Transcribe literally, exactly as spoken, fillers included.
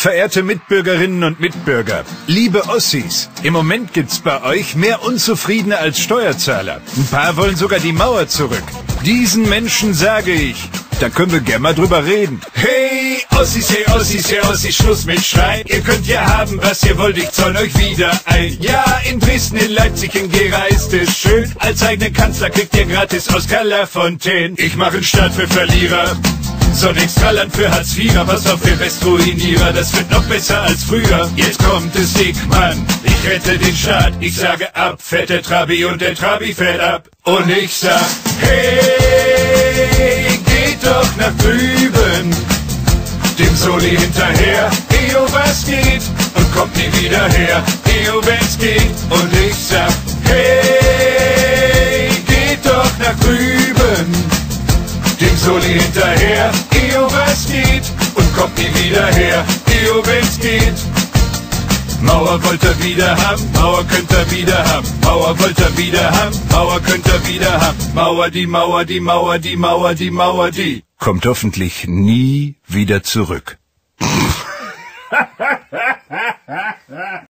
Verehrte Mitbürgerinnen und Mitbürger, liebe Ossis, im Moment gibt's bei euch mehr Unzufriedene als Steuerzahler. Ein paar wollen sogar die Mauer zurück. Diesen Menschen sage ich, da können wir gerne mal drüber reden. Hey Ossis, hey Ossis, hey Ossis, Schluss mit Schreien. Ihr könnt ja haben, was ihr wollt, ich zoll euch wieder ein. Ja, in Dresden, in Leipzig, in Gera ist es schön. Als eigene Kanzler kriegt ihr gratis Oskar Lafontaine. Ich mache einen Staat für Verlierer. So ein Extraland für Hartz-Vierer, pass auf für Westruinierer, das wird noch besser als früher. Jetzt kommt es dick, Mann, ich rette den Staat. Ich sage ab, fährt der Trabi und der Trabi fährt ab. Und ich sag, hey, geht doch nach drüben, dem Soli hinterher. Eo, was geht? Und kommt nie wieder her. Eo, wenn's geht. Und ich sag, hey, geht doch nach drüben, dem Soli hinterher, Eo, was geht? Und kommt nie wieder her, Eo, wenn's geht. Mauer wollt ihr wieder haben, Mauer könnt ihr wieder haben, Mauer wollt ihr wieder haben, Mauer könnt ihr wieder haben. Mauer, die Mauer, die Mauer, die Mauer, die Mauer, die kommt hoffentlich nie wieder zurück.